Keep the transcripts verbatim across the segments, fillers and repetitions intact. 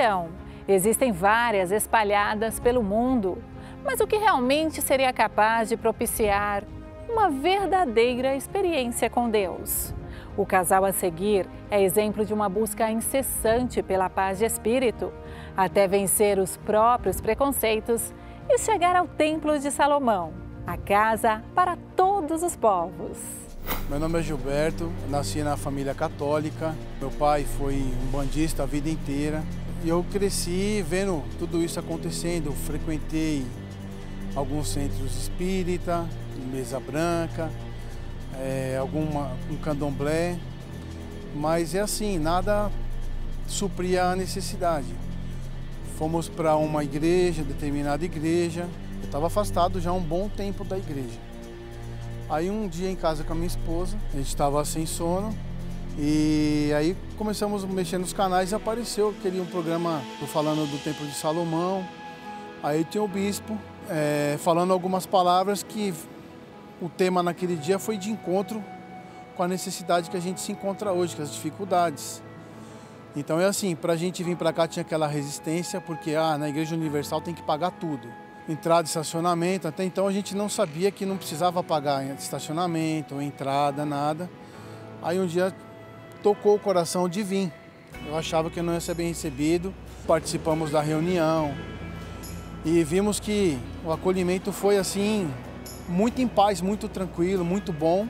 religião. Existem várias espalhadas pelo mundo. Mas o que realmente seria capaz de propiciar uma verdadeira experiência com Deus? O casal a seguir é exemplo de uma busca incessante pela paz de espírito, até vencer os próprios preconceitos e chegar ao Templo de Salomão, a casa para todos os povos. Meu nome é Gilberto, nasci na família católica, meu pai foi um bandista a vida inteira e eu cresci vendo tudo isso acontecendo, frequentei alguns centros espírita, mesa branca, é, alguma, um candomblé, mas é assim, nada supria a necessidade. Fomos para uma igreja, determinada igreja, eu estava afastado já há um bom tempo da igreja. Aí um dia em casa com a minha esposa, a gente estava sem sono e aí começamos a mexer nos canais e apareceu aquele um programa falando do Templo de Salomão. Aí tinha o bispo é, falando algumas palavras que o tema naquele dia foi de encontro com a necessidade que a gente se encontra hoje, com as dificuldades. Então é assim, para a gente vir para cá tinha aquela resistência, porque ah, na Igreja Universal tem que pagar tudo. Entrada, estacionamento, até então a gente não sabia que não precisava pagar estacionamento, entrada, nada. Aí um dia tocou o coração de vir. Eu achava que eu não ia ser bem recebido. Participamos da reunião e vimos que o acolhimento foi assim, muito em paz, muito tranquilo, muito bom.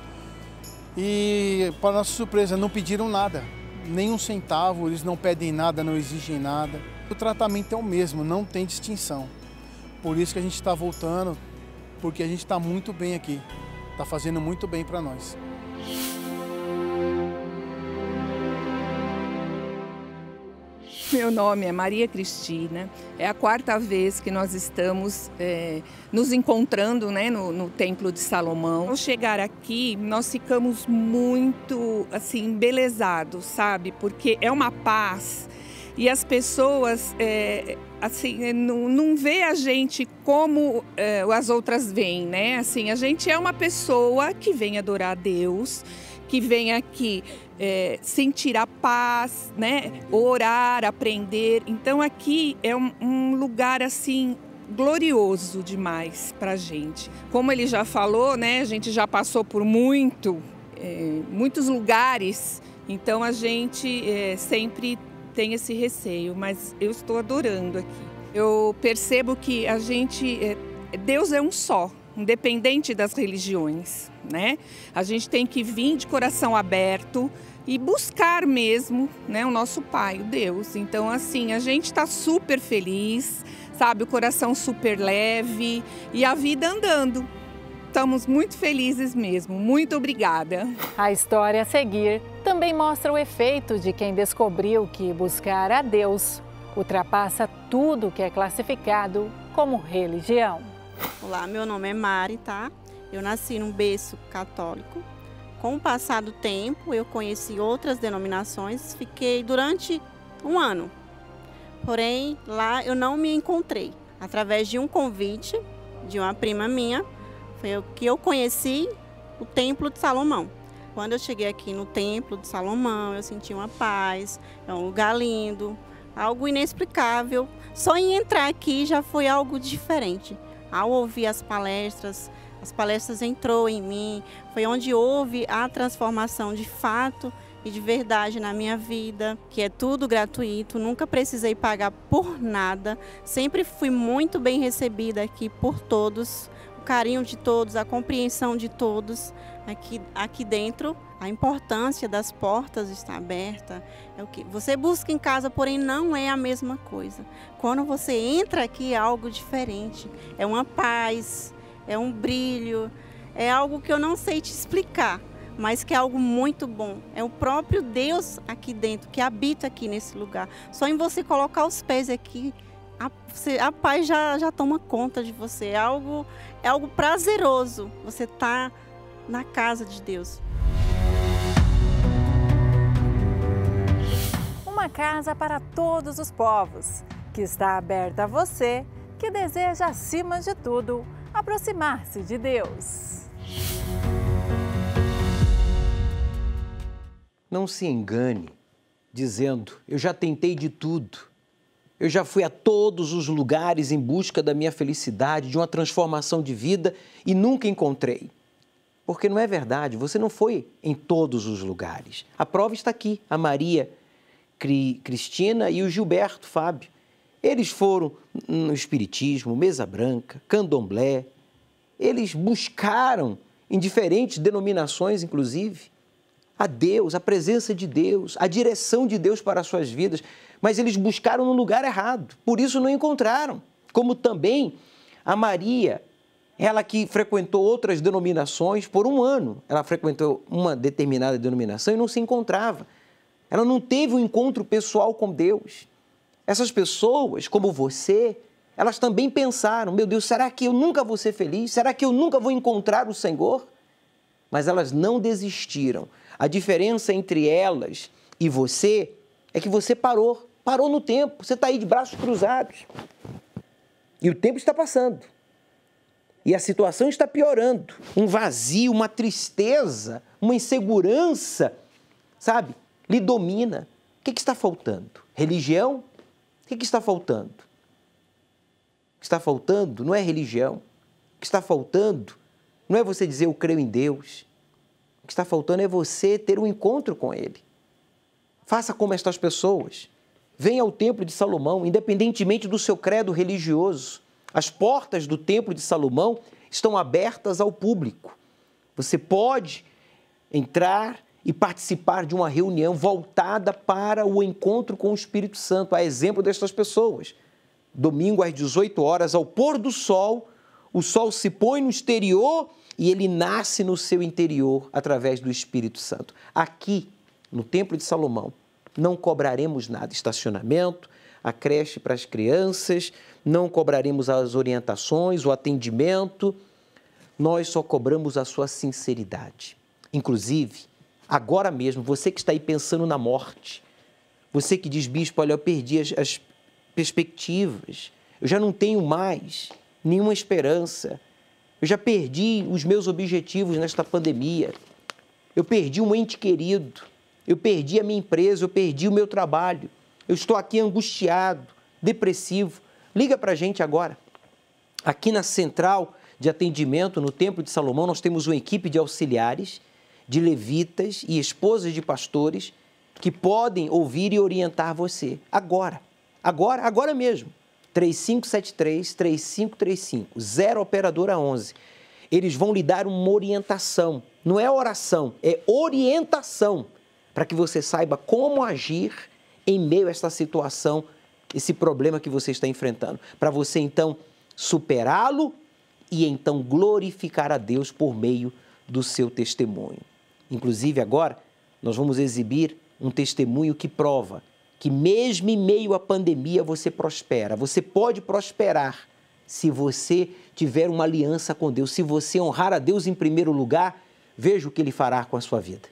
E para nossa surpresa, não pediram nada, nem um centavo, eles não pedem nada, não exigem nada. O tratamento é o mesmo, não tem distinção. Por isso que a gente está voltando, porque a gente está muito bem aqui, está fazendo muito bem para nós. Meu nome é Maria Cristina, é a quarta vez que nós estamos é, nos encontrando, né, no, no Templo de Salomão. Ao chegar aqui, nós ficamos muito assim, embelezados, sabe? Porque é uma paz e as pessoas é, assim, não, não vê a gente como é, as outras veem, né? Assim, a gente é uma pessoa que vem adorar a Deus, que vem aqui é, sentir a paz, né? Orar, aprender. Então aqui é um, um lugar assim glorioso demais para a gente. Como ele já falou, né? A gente já passou por muito, é, muitos lugares. Então a gente é, sempre tem esse receio, mas eu estou adorando aqui. Eu percebo que a gente, é, Deus é um só, independente das religiões, né? A gente tem que vir de coração aberto e buscar mesmo, né, o nosso Pai, o Deus. Então, assim, a gente está super feliz, sabe? O coração super leve e a vida andando. Estamos muito felizes mesmo. Muito obrigada. A história a seguir também mostra o efeito de quem descobriu que buscar a Deus ultrapassa tudo que é classificado como religião. Olá, meu nome é Mari, tá? Eu nasci num berço católico. Com o passar do tempo, eu conheci outras denominações, fiquei durante um ano. Porém, lá eu não me encontrei. Através de um convite de uma prima minha, foi o que eu conheci o Templo de Salomão. Quando eu cheguei aqui no Templo de Salomão, eu senti uma paz, é um lugar lindo, algo inexplicável. Só em entrar aqui já foi algo diferente. Ao ouvir as palestras, as palestras entrou em mim, foi onde houve a transformação de fato e de verdade na minha vida, que é tudo gratuito, nunca precisei pagar por nada, sempre fui muito bem recebida aqui por todos, o carinho de todos, a compreensão de todos aqui, aqui dentro. A importância das portas está aberta, é o que você busca em casa, porém não é a mesma coisa. Quando você entra aqui é algo diferente, é uma paz, é um brilho, é algo que eu não sei te explicar, mas que é algo muito bom. É o próprio Deus aqui dentro, que habita aqui nesse lugar. Só em você colocar os pés aqui, a, você, a paz já, já toma conta de você. É algo, é algo prazeroso, você está na casa de Deus. Uma casa para todos os povos, que está aberta a você, que deseja, acima de tudo, aproximar-se de Deus. Não se engane dizendo, eu já tentei de tudo Eu já fui a todos os lugares em busca da minha felicidade, de uma transformação de vida e nunca encontrei. Porque não é verdade, você não foi em todos os lugares. A prova está aqui, a Maria Cri, Cristina e o Gilberto Fábio. Eles foram no Espiritismo, Mesa Branca, Candomblé. Eles buscaram em diferentes denominações, inclusive, a Deus, a presença de Deus, a direção de Deus para as suas vidas. Mas eles buscaram no lugar errado, por isso não encontraram. Como também a Maria, ela que frequentou outras denominações por um ano, ela frequentou uma determinada denominação e não se encontrava. Ela não teve um encontro pessoal com Deus. Essas pessoas, como você, elas também pensaram, meu Deus, será que eu nunca vou ser feliz? Será que eu nunca vou encontrar o Senhor? Mas elas não desistiram. A diferença entre elas e você é que você parou, parou no tempo, você está aí de braços cruzados. E o tempo está passando. E a situação está piorando. Um vazio, uma tristeza, uma insegurança, sabe, lhe domina. O que, que está faltando? Religião? O que, que está faltando? O que está faltando não é religião. O que está faltando não é você dizer eu creio em Deus. O que está faltando é você ter um encontro com Ele. Faça como estas pessoas. Venha ao Templo de Salomão, independentemente do seu credo religioso. As portas do Templo de Salomão estão abertas ao público. Você pode entrar e participar de uma reunião voltada para o encontro com o Espírito Santo, a exemplo destas pessoas. Domingo às dezoito horas, ao pôr do sol, o sol se põe no exterior e ele nasce no seu interior através do Espírito Santo. Aqui, no Templo de Salomão, não cobraremos nada, estacionamento, a creche para as crianças, não cobraremos as orientações, o atendimento, nós só cobramos a sua sinceridade. Inclusive, agora mesmo, você que está aí pensando na morte, você que diz, bispo, olha, eu perdi as, as perspectivas, eu já não tenho mais nenhuma esperança, eu já perdi os meus objetivos nesta pandemia, eu perdi um ente querido, eu perdi a minha empresa, eu perdi o meu trabalho, eu estou aqui angustiado, depressivo. Liga para a gente agora. Aqui na central de atendimento, no Templo de Salomão, nós temos uma equipe de auxiliares, de levitas e esposas de pastores que podem ouvir e orientar você. Agora, agora, agora mesmo. três cinco sete três, três cinco três cinco, zero operadora onze. Eles vão lhe dar uma orientação. Não é oração, é orientação, para que você saiba como agir em meio a esta situação, esse problema que você está enfrentando. Para você, então, superá-lo e, então, glorificar a Deus por meio do seu testemunho. Inclusive, agora, nós vamos exibir um testemunho que prova que, mesmo em meio à pandemia, você prospera. Você pode prosperar se você tiver uma aliança com Deus. Se você honrar a Deus em primeiro lugar, veja o que Ele fará com a sua vida.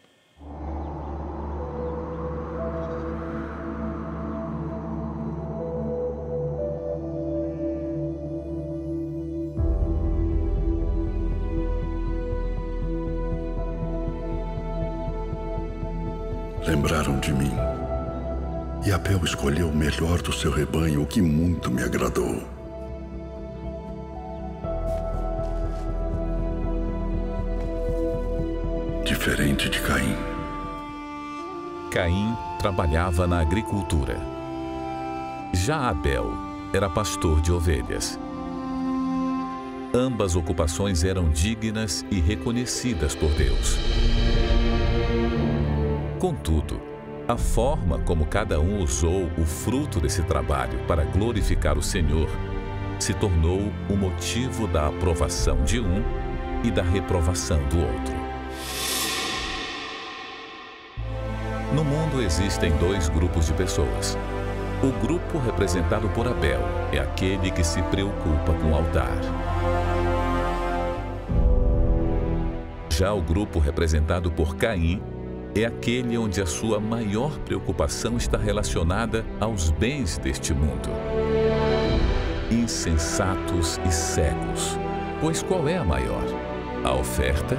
Lembraram de mim, e Abel escolheu o melhor do seu rebanho, o que muito me agradou. Diferente de Caim. Caim trabalhava na agricultura. Já Abel era pastor de ovelhas. Ambas ocupações eram dignas e reconhecidas por Deus. Contudo, a forma como cada um usou o fruto desse trabalho para glorificar o Senhor se tornou o motivo da aprovação de um e da reprovação do outro. No mundo existem dois grupos de pessoas. O grupo representado por Abel é aquele que se preocupa com o altar. Já o grupo representado por Caim é aquele onde a sua maior preocupação está relacionada aos bens deste mundo. Insensatos e cegos, pois qual é a maior? A oferta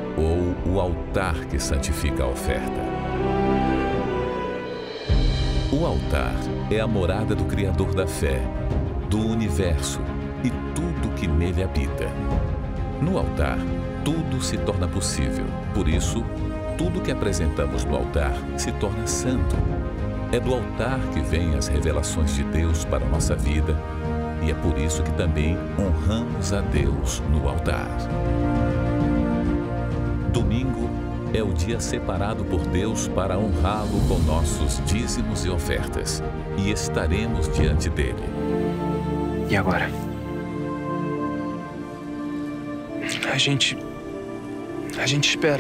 ou o altar que santifica a oferta? O altar é a morada do Criador da fé, do universo e tudo que nele habita. No altar, tudo se torna possível. Por isso, tudo que apresentamos no altar se torna santo. É do altar que vêm as revelações de Deus para a nossa vida e é por isso que também honramos a Deus no altar. Domingo é o dia separado por Deus para honrá-lo com nossos dízimos e ofertas, e estaremos diante dele. E agora? A gente... A gente espera.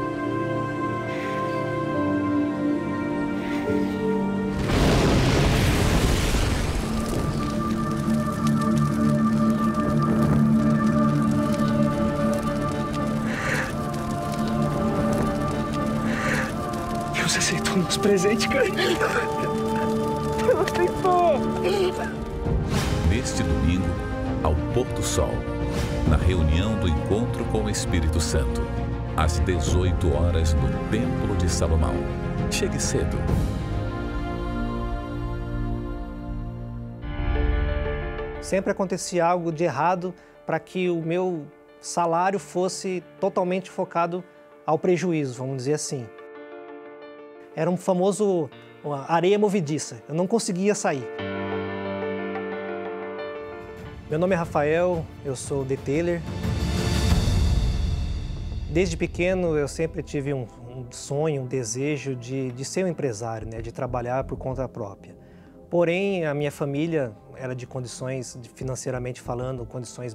Deus aceitou nosso presente, carinho. Deus aceitou. Neste domingo, ao pôr do sol, na reunião do encontro com o Espírito Santo, às dezoito horas no Templo de Salomão. Chegue cedo. Sempre acontecia algo de errado para que o meu salário fosse totalmente focado ao prejuízo, vamos dizer assim. Era um famoso uma areia movediça, eu não conseguia sair. Meu nome é Rafael, eu sou detailer. Desde pequeno eu sempre tive um, um sonho, um desejo de, de ser um empresário, né, de trabalhar por conta própria. Porém, a minha família era de condições, de, financeiramente falando, condições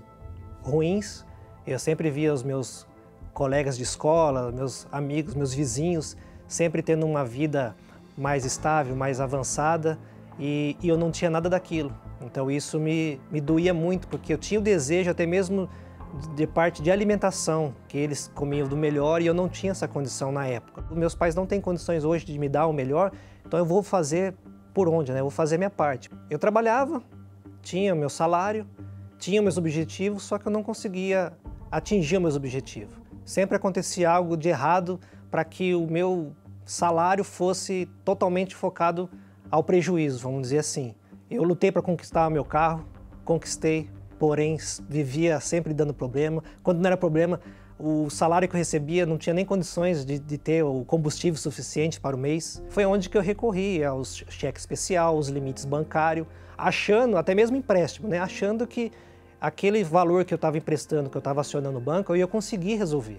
ruins. Eu sempre via os meus colegas de escola, meus amigos, meus vizinhos, sempre tendo uma vida mais estável, mais avançada, e, e eu não tinha nada daquilo. Então isso me, me doía muito, porque eu tinha o desejo até mesmo de parte de alimentação, que eles comiam do melhor e eu não tinha essa condição na época. Os meus pais não têm condições hoje de me dar o melhor, então eu vou fazer por onde, né? Eu vou fazer a minha parte. Eu trabalhava, tinha o meu salário, tinha meus objetivos, só que eu não conseguia atingir meus objetivos. Sempre acontecia algo de errado para que o meu salário fosse totalmente focado ao prejuízo, vamos dizer assim. Eu lutei para conquistar o meu carro, conquistei, porém vivia sempre dando problema. Quando não era problema, o salário que eu recebia não tinha nem condições de, de ter o combustível suficiente para o mês. Foi onde que eu recorri aos cheques especiais, aos limites bancários, achando, até mesmo empréstimo, né? Achando que aquele valor que eu estava emprestando, que eu estava acionando o banco, eu ia conseguir resolver.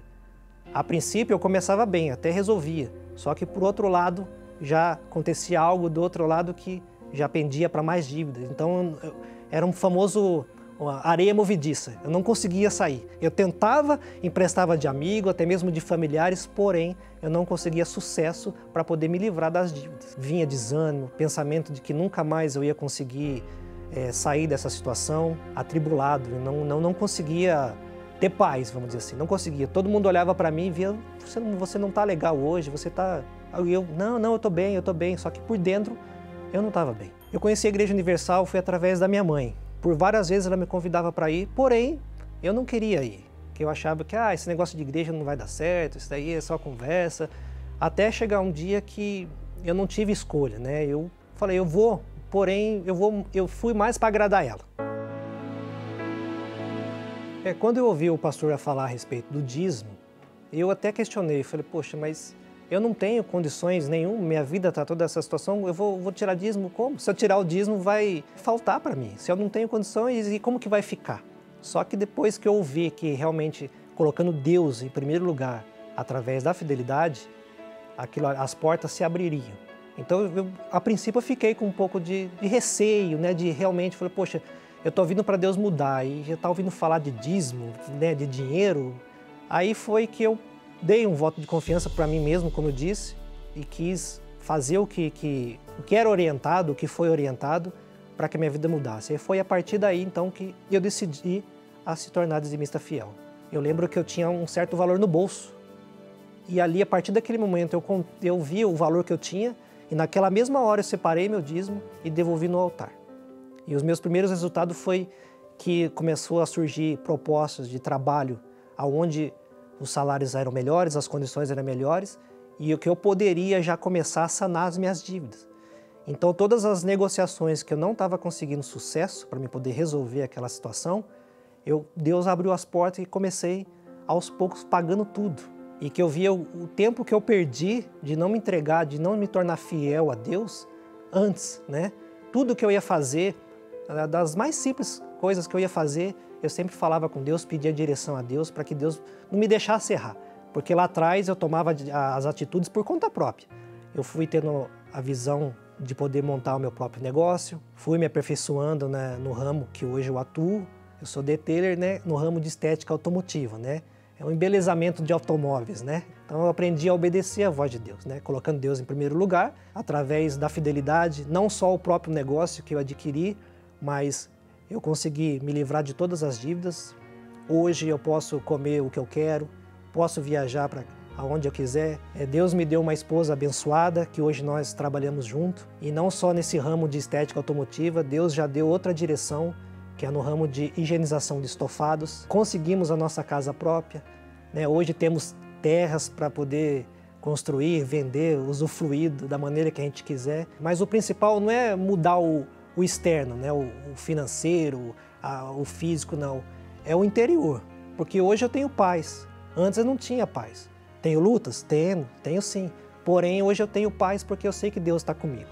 A princípio eu começava bem, até resolvia. Só que por outro lado, já acontecia algo do outro lado que já pendia para mais dívidas. Então eu, era um famoso uma areia movediça, eu não conseguia sair. Eu tentava, emprestava de amigo, até mesmo de familiares, porém eu não conseguia sucesso para poder me livrar das dívidas. Vinha desânimo, pensamento de que nunca mais eu ia conseguir é, sair dessa situação, atribulado, eu não, não, não conseguia ter paz, vamos dizer assim, não conseguia. Todo mundo olhava para mim e via, você não, você não tá legal hoje, você tá... Eu, não, não, eu tô bem, eu tô bem, só que por dentro eu não estava bem. Eu conheci a Igreja Universal, foi através da minha mãe. Por várias vezes ela me convidava para ir, porém eu não queria ir. Porque eu achava que ah, esse negócio de igreja não vai dar certo, isso daí é só conversa. Até chegar um dia que eu não tive escolha, né? Eu falei, eu vou, porém eu, vou, eu fui mais para agradar ela. É, quando eu ouvi o pastor falar a respeito do dízimo, eu até questionei, falei, poxa, mas eu não tenho condições nenhuma, minha vida está toda essa situação, eu vou, vou tirar dízimo como? Se eu tirar o dízimo vai faltar para mim, se eu não tenho condições, e como que vai ficar? Só que depois que eu ouvi que realmente colocando Deus em primeiro lugar, através da fidelidade, aquilo, as portas se abririam. Então, eu, a princípio, eu fiquei com um pouco de, de receio, né, de realmente, falei, poxa, eu estou vindo para Deus mudar e já está ouvindo falar de dízimo, né, de dinheiro. Aí foi que eu dei um voto de confiança para mim mesmo, como eu disse, e quis fazer o que, que, o que era orientado, o que foi orientado, para que a minha vida mudasse. E foi a partir daí, então, que eu decidi a se tornar dizimista fiel. Eu lembro que eu tinha um certo valor no bolso, e ali, a partir daquele momento, eu, eu vi o valor que eu tinha, e naquela mesma hora eu separei meu dízimo e devolvi no altar. E os meus primeiros resultados foi que começou a surgir propostas de trabalho onde os salários eram melhores, as condições eram melhores, e o que eu poderia já começar a sanar as minhas dívidas. Então, todas as negociações que eu não estava conseguindo sucesso para me poder resolver aquela situação, eu, Deus abriu as portas e comecei, aos poucos, pagando tudo. E que eu via o, o tempo que eu perdi de não me entregar, de não me tornar fiel a Deus antes, né? Tudo que eu ia fazer, das mais simples coisas que eu ia fazer, eu sempre falava com Deus, pedia direção a Deus para que Deus não me deixasse errar. Porque lá atrás eu tomava as atitudes por conta própria. Eu fui tendo a visão de poder montar o meu próprio negócio, fui me aperfeiçoando, né, no ramo que hoje eu atuo. Eu sou detailer, né, no ramo de estética automotiva, né? É um embelezamento de automóveis, né? Então eu aprendi a obedecer à voz de Deus, né? Colocando Deus em primeiro lugar, através da fidelidade, não só o próprio negócio que eu adquiri, mas eu consegui me livrar de todas as dívidas. Hoje eu posso comer o que eu quero, posso viajar para aonde eu quiser. Deus me deu uma esposa abençoada, que hoje nós trabalhamos junto. E não só nesse ramo de estética automotiva, Deus já deu outra direção, que é no ramo de higienização de estofados. Conseguimos a nossa casa própria, né? Hoje temos terras para poder construir, vender, usufruir da maneira que a gente quiser. Mas o principal não é mudar o, o externo, né? o, o financeiro, a, o físico, não. É o interior, porque hoje eu tenho paz. Antes eu não tinha paz. Tenho lutas? Tenho, tenho sim. Porém, hoje eu tenho paz porque eu sei que Deus está comigo.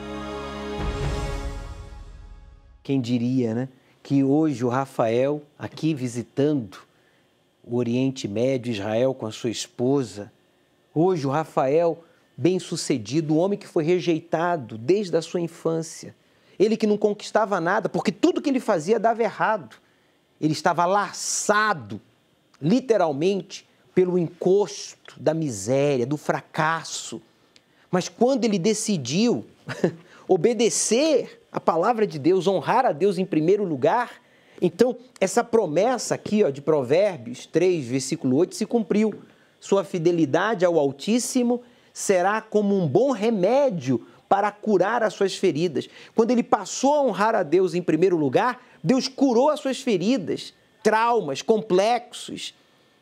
Quem diria, né? Que hoje o Rafael, aqui visitando o Oriente Médio, Israel, com a sua esposa, hoje o Rafael, bem-sucedido, o homem que foi rejeitado desde a sua infância, ele que não conquistava nada, porque tudo que ele fazia dava errado. Ele estava laçado, literalmente, pelo encosto da miséria, do fracasso. Mas quando ele decidiu obedecer a palavra de Deus, honrar a Deus em primeiro lugar, então essa promessa aqui, ó, de Provérbios três, versículo oito, se cumpriu. Sua fidelidade ao Altíssimo será como um bom remédio para curar as suas feridas. Quando ele passou a honrar a Deus em primeiro lugar, Deus curou as suas feridas, traumas, complexos,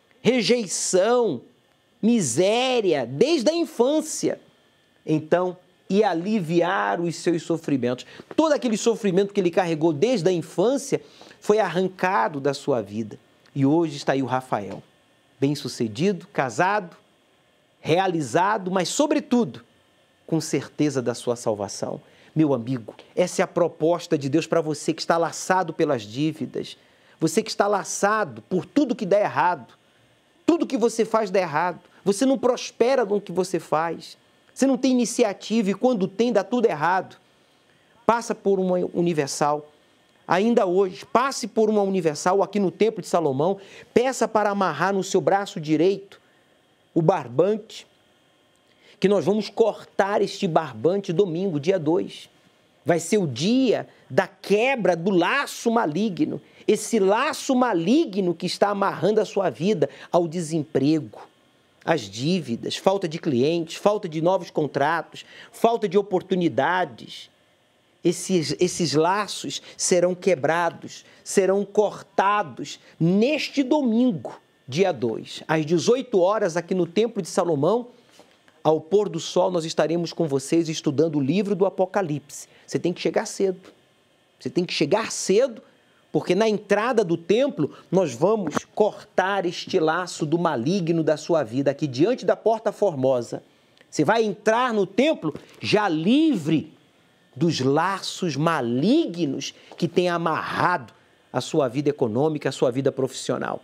rejeição, miséria, desde a infância. Então, e aliviar os seus sofrimentos. Todo aquele sofrimento que ele carregou desde a infância foi arrancado da sua vida. E hoje está aí o Rafael, bem-sucedido, casado, realizado, mas, sobretudo, com certeza da sua salvação. Meu amigo, essa é a proposta de Deus para você que está laçado pelas dívidas, você que está laçado por tudo que dá errado. Tudo que você faz dá errado. Você não prospera no que você faz. Você não tem iniciativa e quando tem, dá tudo errado. Passa por uma Universal. Ainda hoje, passe por uma Universal aqui no Templo de Salomão. Peça para amarrar no seu braço direito o barbante, que nós vamos cortar este barbante domingo, dia dois. Vai ser o dia da quebra do laço maligno. Esse laço maligno que está amarrando a sua vida ao desemprego, às dívidas, falta de clientes, falta de novos contratos, falta de oportunidades. Esses, esses laços serão quebrados, serão cortados neste domingo, dia dois, às dezoito horas, aqui no Templo de Salomão. Ao pôr do sol, nós estaremos com vocês estudando o livro do Apocalipse. Você tem que chegar cedo. Você tem que chegar cedo, porque na entrada do templo nós vamos cortar este laço do maligno da sua vida aqui diante da Porta Formosa. Você vai entrar no templo já livre dos laços malignos que tem amarrado a sua vida econômica, a sua vida profissional.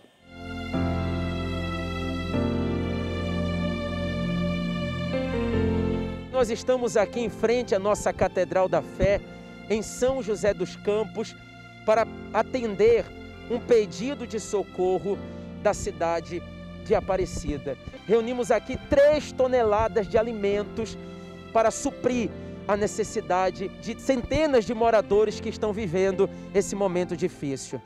Nós estamos aqui em frente à nossa Catedral da Fé, em São José dos Campos, para atender um pedido de socorro da cidade de Aparecida. Reunimos aqui três toneladas de alimentos para suprir a necessidade de centenas de moradores que estão vivendo esse momento difícil.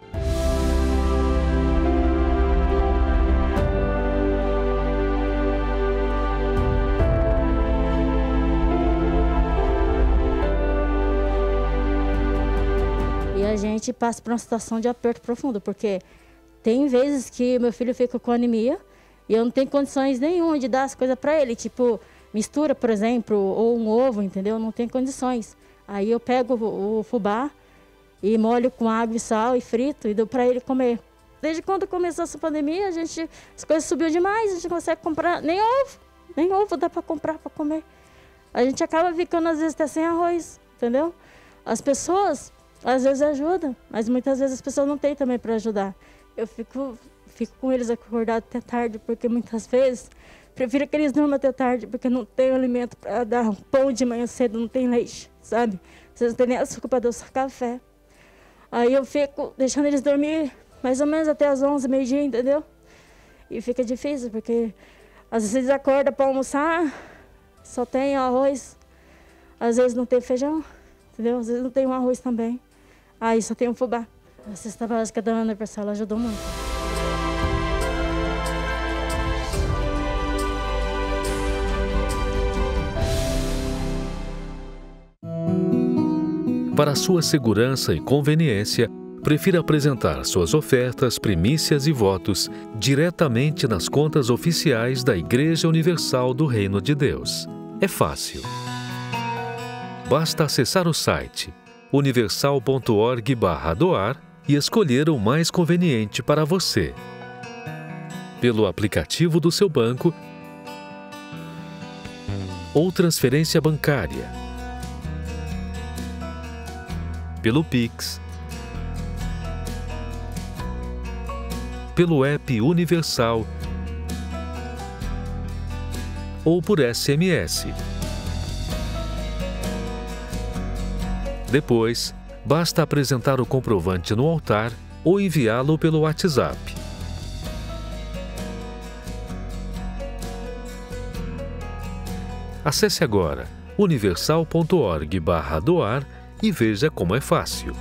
E a gente passa por uma situação de aperto profundo, porque tem vezes que meu filho fica com anemia e eu não tenho condições nenhuma de dar as coisas para ele. Tipo, mistura, por exemplo, ou um ovo, entendeu? Não tem condições. Aí eu pego o, o fubá e molho com água e sal e frito e dou para ele comer. Desde quando começou essa pandemia, a gente, as coisas subiu demais, a gente não consegue comprar nem ovo, nem ovo dá para comprar para comer. A gente acaba ficando às vezes até sem arroz, entendeu? As pessoas às vezes ajudam, mas muitas vezes as pessoas não têm também para ajudar. Eu fico, fico com eles acordados até tarde, porque muitas vezes prefiro que eles durmam até tarde, porque não tem alimento para dar pão de manhã cedo, não tem leite, sabe? Vocês não têm nem açúcar para adoçar café. Aí eu fico deixando eles dormir mais ou menos até as onze, meio-dia, entendeu? E fica difícil, porque às vezes eles acordam para almoçar, só tem arroz, às vezes não tem feijão, entendeu? Às vezes não tem um arroz também, aí só tem um fubá. A cesta básica da Ana Universal ajudou muito. Para sua segurança e conveniência, prefira apresentar suas ofertas, primícias e votos diretamente nas contas oficiais da Igreja Universal do Reino de Deus. É fácil. Basta acessar o site universal ponto org barra doar e escolher o mais conveniente para você. Pelo aplicativo do seu banco ou transferência bancária. Pelo Pix, pelo app Universal ou por S M S. Depois, basta apresentar o comprovante no altar ou enviá-lo pelo WhatsApp. Acesse agora universal ponto org barra doar e veja como é fácil.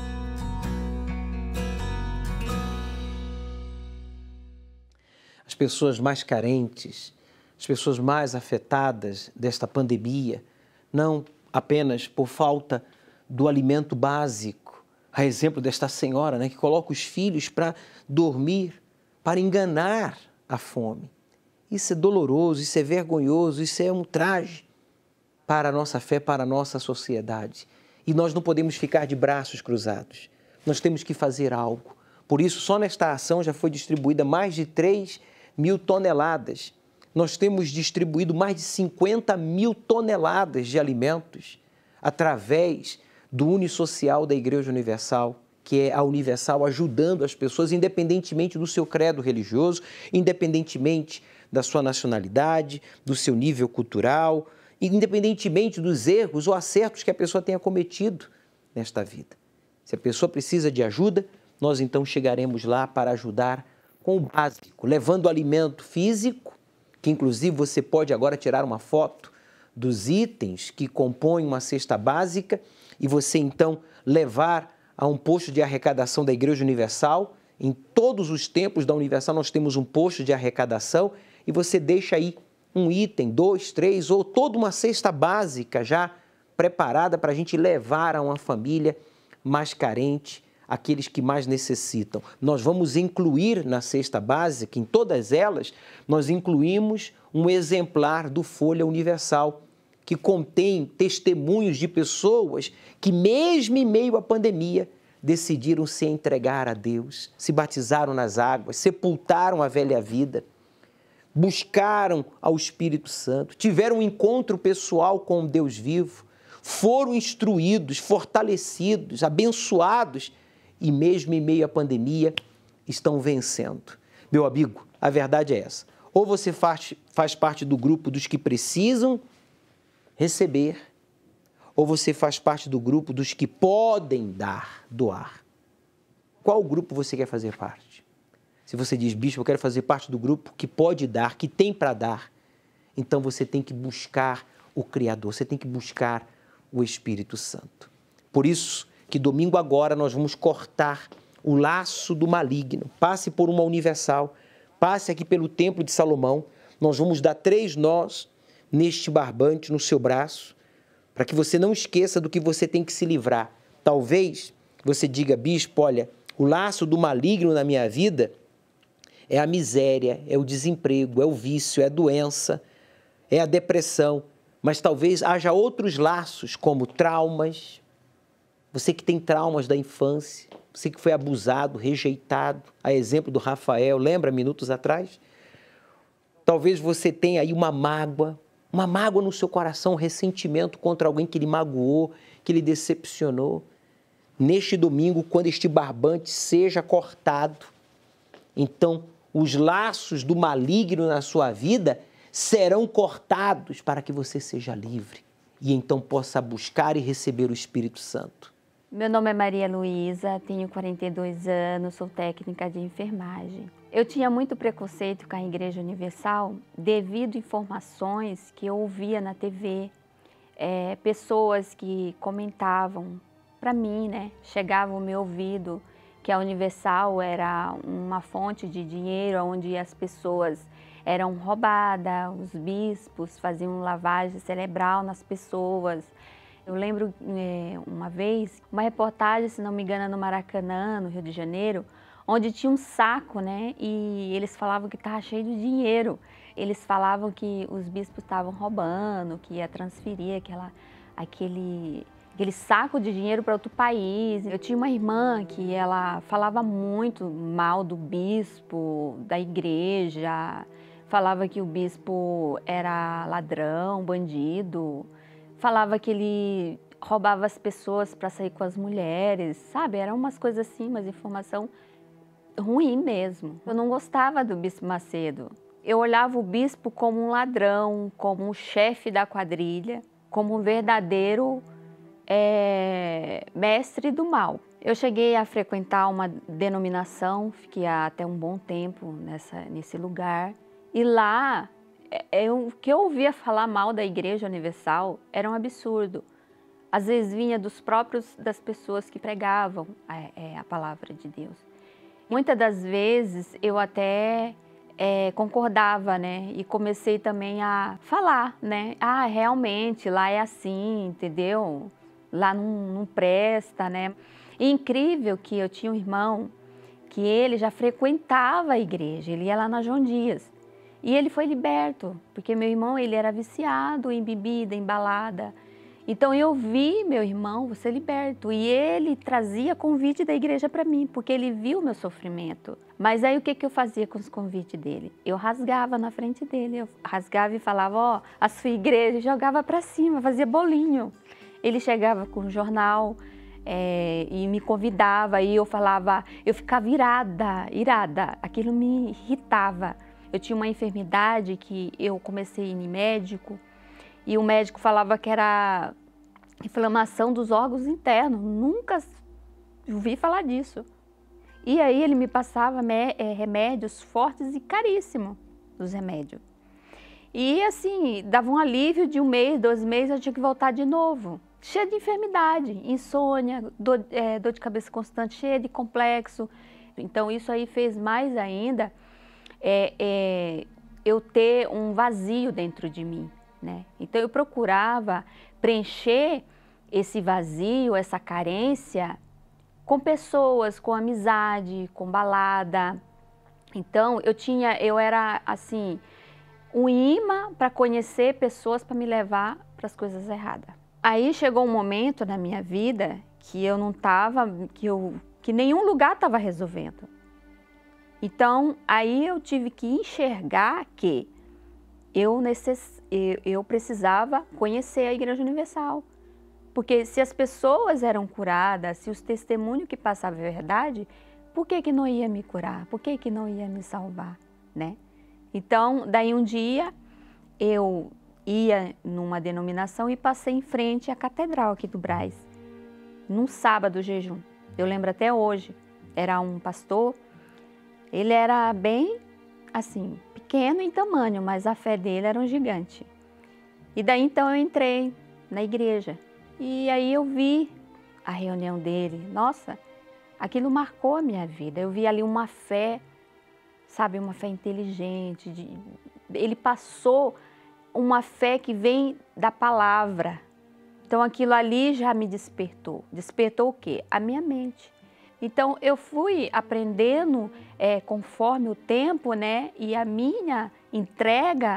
As pessoas mais carentes, as pessoas mais afetadas desta pandemia, não apenas por falta do alimento básico, a exemplo desta senhora, né, que coloca os filhos para dormir, para enganar a fome. Isso é doloroso, isso é vergonhoso, isso é um traje para a nossa fé, para a nossa sociedade. E nós não podemos ficar de braços cruzados. Nós temos que fazer algo. Por isso, só nesta ação já foi distribuída mais de três mil toneladas. Nós temos distribuído mais de cinquenta mil toneladas de alimentos através do Unisocial da Igreja Universal, que é a Universal ajudando as pessoas, independentemente do seu credo religioso, independentemente da sua nacionalidade, do seu nível cultural, independentemente dos erros ou acertos que a pessoa tenha cometido nesta vida. Se a pessoa precisa de ajuda, nós então chegaremos lá para ajudar com o básico, levando alimento físico, que inclusive você pode agora tirar uma foto dos itens que compõem uma cesta básica e você então levar a um posto de arrecadação da Igreja Universal. Em todos os templos da Universal nós temos um posto de arrecadação e você deixa aí um item, dois, três ou toda uma cesta básica já preparada para a gente levar a uma família mais carente, aqueles que mais necessitam. Nós vamos incluir na cesta básica, em todas elas, nós incluímos um exemplar do Folha Universal, que contém testemunhos de pessoas que, mesmo em meio à pandemia, decidiram se entregar a Deus, se batizaram nas águas, sepultaram a velha vida, buscaram ao Espírito Santo, tiveram um encontro pessoal com o Deus vivo, foram instruídos, fortalecidos, abençoados e mesmo em meio à pandemia estão vencendo. Meu amigo, a verdade é essa. Ou você faz, faz parte do grupo dos que precisam receber, ou você faz parte do grupo dos que podem dar, doar. Qual grupo você quer fazer parte? Se você diz, bispo, eu quero fazer parte do grupo que pode dar, que tem para dar, então você tem que buscar o Criador, você tem que buscar o Espírito Santo. Por isso que domingo agora nós vamos cortar o laço do maligno. Passe por uma universal, passe aqui pelo Templo de Salomão, nós vamos dar três nós neste barbante, no seu braço, para que você não esqueça do que você tem que se livrar. Talvez você diga, bispo, olha, o laço do maligno na minha vida é a miséria, é o desemprego, é o vício, é a doença, é a depressão. mas talvez haja outros laços, como traumas. Você que tem traumas da infância, você que foi abusado, rejeitado, a exemplo do Rafael, lembra, minutos atrás? Talvez você tenha aí uma mágoa, uma mágoa no seu coração, um ressentimento contra alguém que lhe magoou, que lhe decepcionou. Neste domingo, quando este barbante seja cortado, então os laços do maligno na sua vida serão cortados para que você seja livre e então possa buscar e receber o Espírito Santo. Meu nome é Maria Luísa, tenho quarenta e dois anos, sou técnica de enfermagem. Eu tinha muito preconceito com a Igreja Universal devido a informações que eu ouvia na T V, é, pessoas que comentavam para mim, né, chegava ao meu ouvido que a Universal era uma fonte de dinheiro onde as pessoas eram roubadas, os bispos faziam lavagem cerebral nas pessoas. Eu lembro é, uma vez, uma reportagem, se não me engano, no Maracanã, no Rio de Janeiro, onde tinha um saco, né? E eles falavam que estava cheio de dinheiro. Eles falavam que os bispos estavam roubando, que ia transferir aquela, aquele, aquele saco de dinheiro para outro país. Eu tinha uma irmã que ela falava muito mal do bispo, da igreja, falava que o bispo era ladrão, bandido. Falava que ele roubava as pessoas para sair com as mulheres, sabe? Eram umas coisas assim, mas informação ruim mesmo. Eu não gostava do Bispo Macedo. Eu olhava o bispo como um ladrão, como um chefe da quadrilha, como um verdadeiro é, mestre do mal. Eu cheguei a frequentar uma denominação, fiquei até um bom tempo nessa, nesse lugar, e lá Eu, o que eu ouvia falar mal da Igreja Universal era um absurdo. Às vezes vinha dos próprios, das pessoas que pregavam a, é, a palavra de Deus. Muitas das vezes eu até é, concordava, né? E comecei também a falar, né? Ah, realmente, lá é assim, entendeu? Lá não, não presta, né? E incrível que eu tinha um irmão que ele já frequentava a igreja, ele ia lá na João Dias. E ele foi liberto, porque meu irmão ele era viciado em bebida, em balada. Então eu vi meu irmão ser liberto e ele trazia convite da igreja para mim, porque ele viu o meu sofrimento. Mas aí o que, que eu fazia com os convites dele? Eu rasgava na frente dele, eu rasgava e falava, ó, oh, a sua igreja, jogava para cima, fazia bolinho. Ele chegava com um jornal é, e me convidava e eu falava, eu ficava irada, irada, aquilo me irritava. Eu tinha uma enfermidade que eu comecei a ir em médico e o médico falava que era inflamação dos órgãos internos. Nunca ouvi falar disso. E aí ele me passava remédios fortes e caríssimos, os remédios. E assim, dava um alívio de um mês, dois meses, eu tinha que voltar de novo. Cheia de enfermidade, insônia, dor, é, dor de cabeça constante, cheia de complexo. Então isso aí fez mais ainda É, é, eu ter um vazio dentro de mim, né? Então eu procurava preencher esse vazio, essa carência com pessoas, com amizade, com balada. Então eu tinha, eu era assim, um imã para conhecer pessoas para me levar para as coisas erradas. Aí chegou um momento na minha vida que eu não estava, que, eu, que nenhum lugar estava resolvendo. Então, aí eu tive que enxergar que eu, necess... eu precisava conhecer a Igreja Universal. Porque se as pessoas eram curadas, se os testemunhos que passavam a verdade, por que que não ia me curar? Por que que não ia me salvar, né? Então, daí um dia, eu ia numa denominação e passei em frente à Catedral aqui do Brás, num sábado jejum. Eu lembro até hoje, era um pastor. Ele era bem, assim, pequeno em tamanho, mas a fé dele era um gigante. E daí então eu entrei na igreja. E aí eu vi a reunião dele. Nossa, aquilo marcou a minha vida. Eu vi ali uma fé, sabe, uma fé inteligente. De... Ele passou uma fé que vem da palavra. Então aquilo ali já me despertou. Despertou o quê? A minha mente. Então, eu fui aprendendo é, conforme o tempo, né? E a minha entrega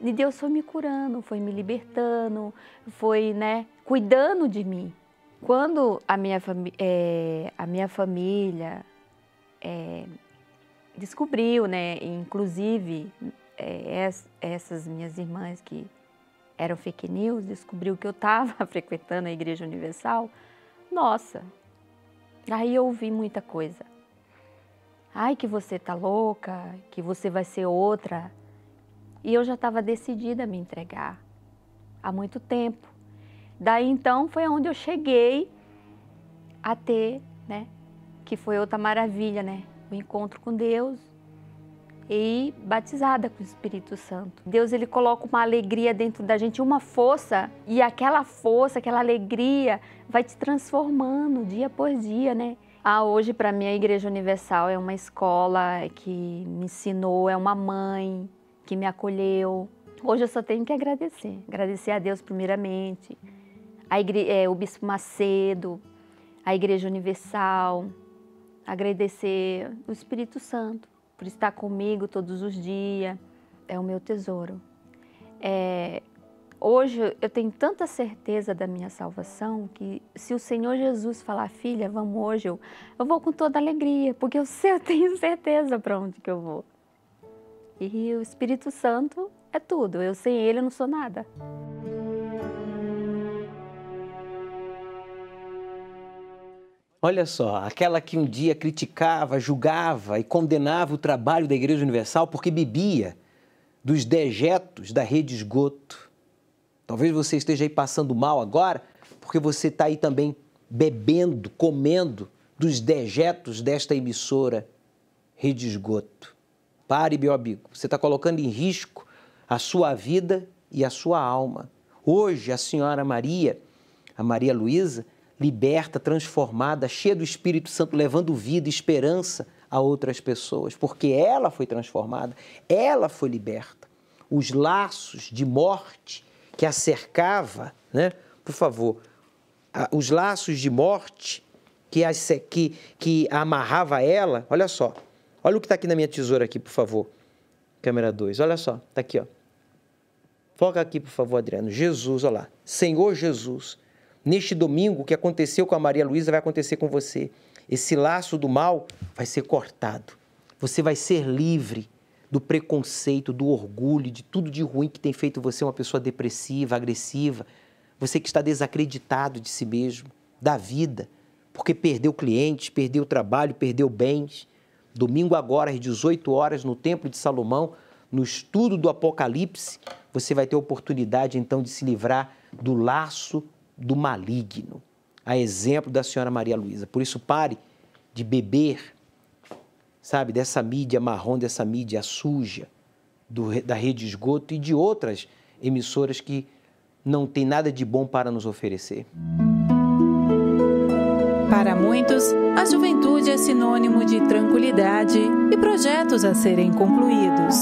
E Deus foi me curando, foi me libertando, foi, né, cuidando de mim. Quando a minha, fami é, a minha família é, descobriu, né, inclusive é, essas minhas irmãs que eram fake news, descobriu que eu estava frequentando a Igreja Universal, nossa, aí eu ouvi muita coisa. Ai, que você tá louca, que você vai ser outra. E eu já estava decidida a me entregar há muito tempo. Daí então foi onde eu cheguei a ter, né, que foi outra maravilha, né, o encontro com Deus e batizada com o Espírito Santo. Deus, ele coloca uma alegria dentro da gente, uma força, e aquela força, aquela alegria vai te transformando dia por dia, né? Ah, hoje para mim a Igreja Universal é uma escola que me ensinou, é uma mãe que me acolheu. Hoje eu só tenho que agradecer, agradecer a Deus primeiramente, a igre... é, o Bispo Macedo, a Igreja Universal, agradecer o Espírito Santo por estar comigo todos os dias, é o meu tesouro. É... Hoje eu tenho tanta certeza da minha salvação que se o Senhor Jesus falar, filha, vamos hoje, eu, eu vou com toda alegria, porque eu, sei, eu tenho certeza para onde que eu vou. E o Espírito Santo é tudo, eu sem ele eu não sou nada. Olha só, aquela que um dia criticava, julgava e condenava o trabalho da Igreja Universal porque bebia dos dejetos da rede esgoto. Talvez você esteja aí passando mal agora porque você está aí também bebendo, comendo dos dejetos desta emissora rede esgoto. Pare, meu amigo, você está colocando em risco a sua vida e a sua alma. Hoje, a senhora Maria, a Maria Luísa, liberta, transformada, cheia do Espírito Santo, levando vida e esperança a outras pessoas, porque ela foi transformada, ela foi liberta. Os laços de morte que a cercava, né? Por favor, os laços de morte que, a, que, que amarrava ela, olha só, olha o que está aqui na minha tesoura aqui, por favor, câmera dois, olha só, está aqui, ó. Foca aqui, por favor, Adriano, Jesus, olha lá, Senhor Jesus, neste domingo, o que aconteceu com a Maria Luísa vai acontecer com você. Esse laço do mal vai ser cortado. Você vai ser livre do preconceito, do orgulho, de tudo de ruim que tem feito você uma pessoa depressiva, agressiva. Você que está desacreditado de si mesmo, da vida, porque perdeu clientes, perdeu trabalho, perdeu bens. Domingo agora, às dezoito horas, no Templo de Salomão, no estudo do Apocalipse, você vai ter a oportunidade, então, de se livrar do laço do maligno, a exemplo da senhora Maria Luísa. Por isso, pare de beber, sabe, dessa mídia marrom, dessa mídia suja, do, da rede esgoto e de outras emissoras que não tem nada de bom para nos oferecer. Para muitos, a juventude é sinônimo de tranquilidade e projetos a serem concluídos.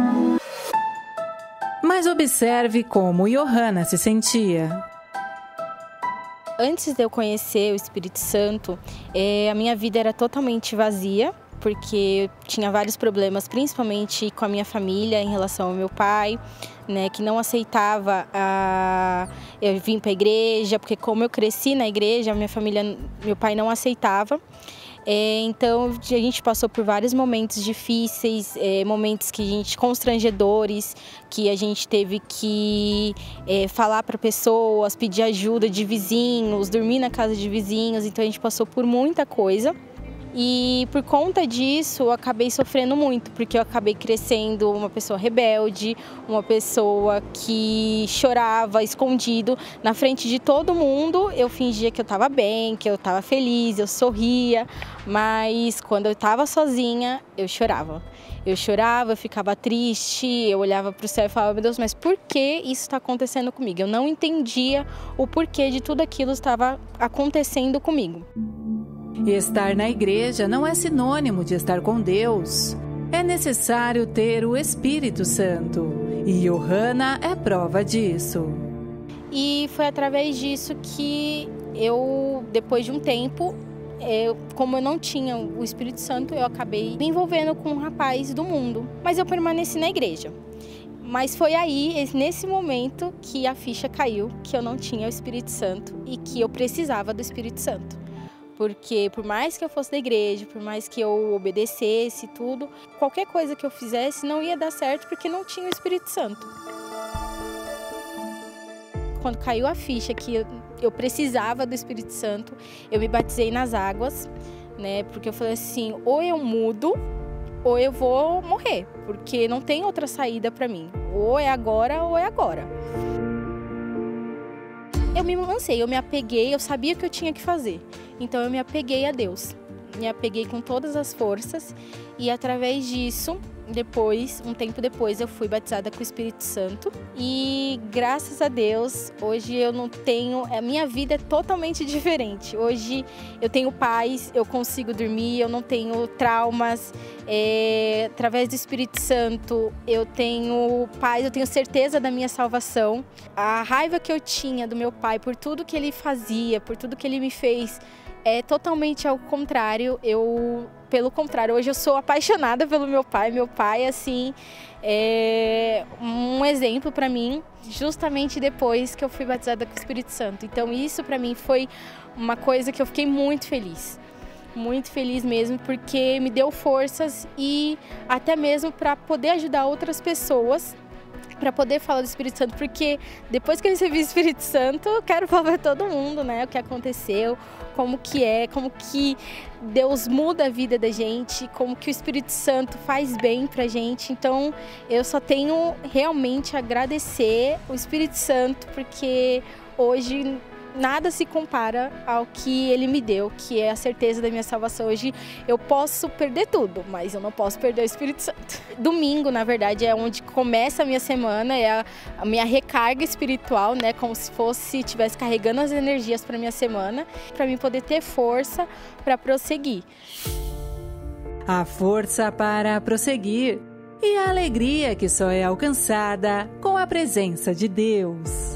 Mas observe como Johanna se sentia. Antes de eu conhecer o Espírito Santo, é, a minha vida era totalmente vazia, porque eu tinha vários problemas, principalmente com a minha família, em relação ao meu pai, né, que não aceitava a, eu vir para a igreja, porque como eu cresci na igreja, minha família, meu pai não aceitava. É, então a gente passou por vários momentos difíceis, é, momentos que a gente constrangedores, que a gente teve que é, falar para pessoas, pedir ajuda de vizinhos, dormir na casa de vizinhos. Então a gente passou por muita coisa. E por conta disso eu acabei sofrendo muito, porque eu acabei crescendo uma pessoa rebelde, uma pessoa que chorava escondido na frente de todo mundo. Eu fingia que eu estava bem, que eu estava feliz, eu sorria, mas quando eu estava sozinha eu chorava. Eu chorava, eu ficava triste, eu olhava para o céu e falava, meu Deus, mas por que isso está acontecendo comigo? Eu não entendia o porquê de tudo aquilo estava acontecendo comigo. E estar na igreja não é sinônimo de estar com Deus. É necessário ter o Espírito Santo. E Johanna é prova disso. E foi através disso que eu, depois de um tempo, eu, como eu não tinha o Espírito Santo, eu acabei me envolvendo com um rapaz do mundo. Mas eu permaneci na igreja. Mas foi aí, nesse momento, que a ficha caiu, que eu não tinha o Espírito Santo e que eu precisava do Espírito Santo. Porque por mais que eu fosse da igreja, por mais que eu obedecesse tudo, qualquer coisa que eu fizesse não ia dar certo porque não tinha o Espírito Santo. Quando caiu a ficha que eu, eu precisava do Espírito Santo, eu me batizei nas águas, né? Porque eu falei assim, ou eu mudo, ou eu vou morrer, porque não tem outra saída para mim. Ou é agora, ou é agora. Eu me lancei, eu me apeguei, eu sabia o que eu tinha que fazer. Então eu me apeguei a Deus. Me apeguei com todas as forças e através disso, depois, um tempo depois, eu fui batizada com o Espírito Santo. E graças a Deus, hoje eu não tenho... A minha vida é totalmente diferente. Hoje eu tenho paz, eu consigo dormir, eu não tenho traumas. É, através do Espírito Santo, eu tenho paz, eu tenho certeza da minha salvação. A raiva que eu tinha do meu pai por tudo que ele fazia, por tudo que ele me fez, é totalmente ao contrário. Eu, pelo contrário, hoje eu sou apaixonada pelo meu pai. Meu pai, assim, é um exemplo para mim, justamente depois que eu fui batizada com o Espírito Santo. Então isso para mim foi uma coisa que eu fiquei muito feliz. Muito feliz mesmo, porque me deu forças e até mesmo para poder ajudar outras pessoas, para poder falar do Espírito Santo, porque depois que eu recebi o Espírito Santo, eu quero falar para todo mundo, né, o que aconteceu, como que é, como que Deus muda a vida da gente, como que o Espírito Santo faz bem pra gente. Então, eu só tenho realmente a agradecer o Espírito Santo, porque hoje nada se compara ao que ele me deu, que é a certeza da minha salvação. Hoje eu posso perder tudo, mas eu não posso perder o Espírito Santo. Domingo, na verdade, é onde começa a minha semana, é a, a minha recarga espiritual, né? Como se fosse, estivesse carregando as energias para minha semana, para mim poder ter força para prosseguir. A força para prosseguir e a alegria que só é alcançada com a presença de Deus.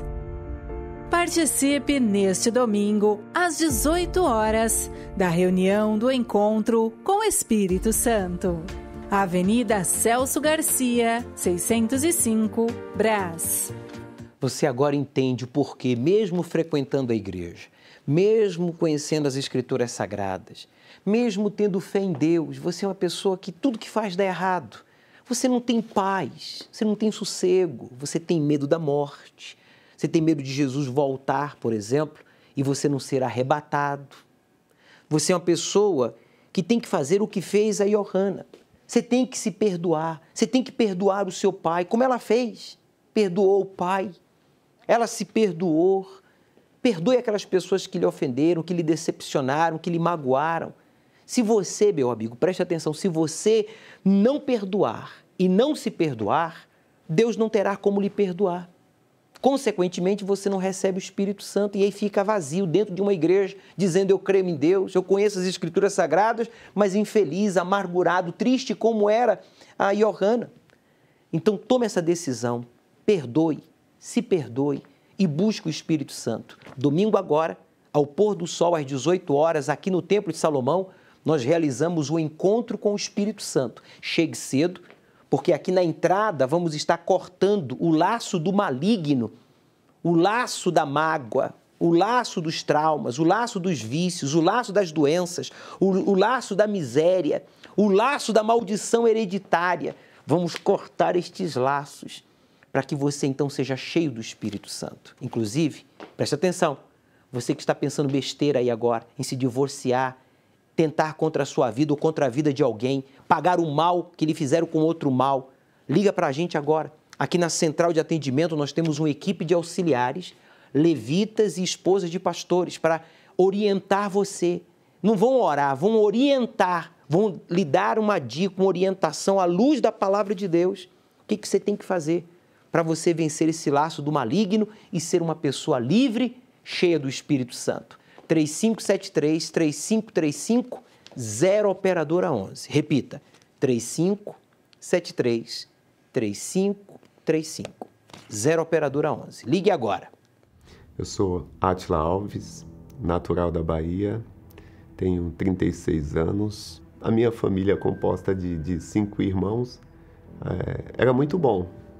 Participe neste domingo, às dezoito horas, da reunião do Encontro com o Espírito Santo. Avenida Celso Garcia, seiscentos e cinco, Brás. Você agora entende o porquê, mesmo frequentando a igreja, mesmo conhecendo as Escrituras Sagradas, mesmo tendo fé em Deus, você é uma pessoa que tudo que faz dá errado. Você não tem paz, você não tem sossego, você tem medo da morte. Você tem medo de Jesus voltar, por exemplo, e você não ser arrebatado. Você é uma pessoa que tem que fazer o que fez a Johanna. Você tem que se perdoar. Você tem que perdoar o seu pai, como ela fez. Perdoou o pai. Ela se perdoou. Perdoe aquelas pessoas que lhe ofenderam, que lhe decepcionaram, que lhe magoaram. Se você, meu amigo, preste atenção, se você não perdoar e não se perdoar, Deus não terá como lhe perdoar. Consequentemente, você não recebe o Espírito Santo e aí fica vazio dentro de uma igreja, dizendo eu creio em Deus, eu conheço as Escrituras Sagradas, mas infeliz, amargurado, triste como era a Johanna. Então tome essa decisão, perdoe, se perdoe e busque o Espírito Santo. Domingo agora, ao pôr do sol às dezoito horas, aqui no Templo de Salomão, nós realizamos o encontro com o Espírito Santo. Chegue cedo, porque aqui na entrada vamos estar cortando o laço do maligno, o laço da mágoa, o laço dos traumas, o laço dos vícios, o laço das doenças, o, o laço da miséria, o laço da maldição hereditária. Vamos cortar estes laços para que você então seja cheio do Espírito Santo. Inclusive, preste atenção, você que está pensando besteira aí agora em se divorciar, tentar contra a sua vida ou contra a vida de alguém, pagar o mal que lhe fizeram com outro mal, liga para a gente agora. Aqui na central de atendimento nós temos uma equipe de auxiliares, levitas e esposas de pastores para orientar você. Não vão orar, vão orientar, vão lhe dar uma dica, uma orientação à luz da palavra de Deus. O que, que você tem que fazer para você vencer esse laço do maligno e ser uma pessoa livre, cheia do Espírito Santo? três cinco sete três, três cinco três cinco, zero operadora onze. Repita, três cinco sete três, três cinco três cinco, zero operadora onze. Ligue agora. Eu sou Átila Alves, natural da Bahia, tenho trinta e seis anos. A minha família é composta de, de cinco irmãos. É, era muito bom,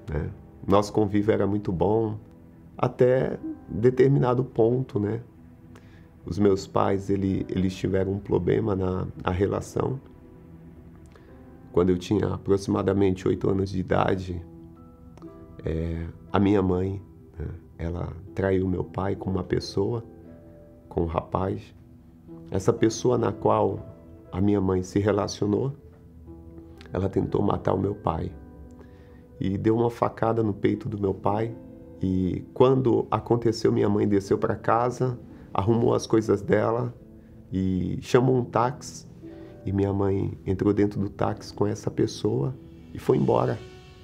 né? Nosso convívio era muito bom até determinado ponto, né? Os meus pais, ele, eles tiveram um problema na, na relação. Quando eu tinha aproximadamente oito anos de idade, é, a minha mãe, né, ela traiu meu pai com uma pessoa, com um rapaz. Essa pessoa na qual a minha mãe se relacionou, ela tentou matar o meu pai. E deu uma facada no peito do meu pai. E quando aconteceu, minha mãe desceu para casa, arrumou as coisas dela e chamou um táxi. E minha mãe entrou dentro do táxi com essa pessoa e foi embora.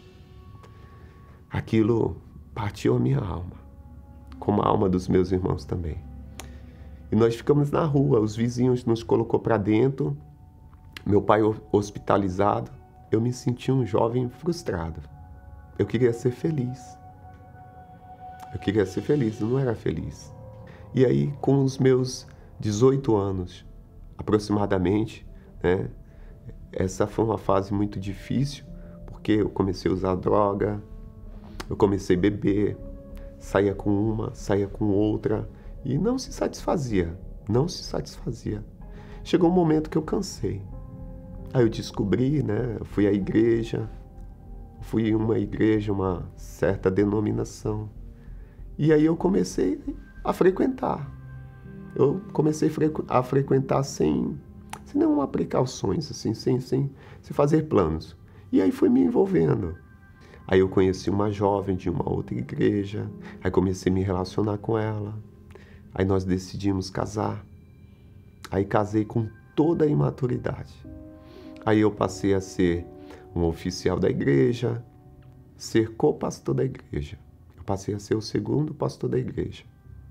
Aquilo partiu a minha alma, como a alma dos meus irmãos também. E nós ficamos na rua, os vizinhos nos colocou para dentro, meu pai hospitalizado. Eu me senti um jovem frustrado. Eu queria ser feliz. Eu queria ser feliz, eu não era feliz. E aí, com os meus dezoito anos, aproximadamente, né, essa foi uma fase muito difícil, porque eu comecei a usar droga, eu comecei a beber, saía com uma, saía com outra, e não se satisfazia, não se satisfazia. Chegou um momento que eu cansei. Aí eu descobri, né, eu fui à igreja, fui em uma igreja, uma certa denominação. E aí eu comecei a frequentar. Eu comecei a frequentar sem, sem nenhuma precauções, assim, sem, sem, sem fazer planos. E aí fui me envolvendo. Aí eu conheci uma jovem de uma outra igreja, aí comecei a me relacionar com ela. Aí nós decidimos casar. Aí casei com toda a imaturidade. Aí eu passei a ser um oficial da igreja, ser co-pastor da igreja. Eu passei a ser o segundo pastor da igreja.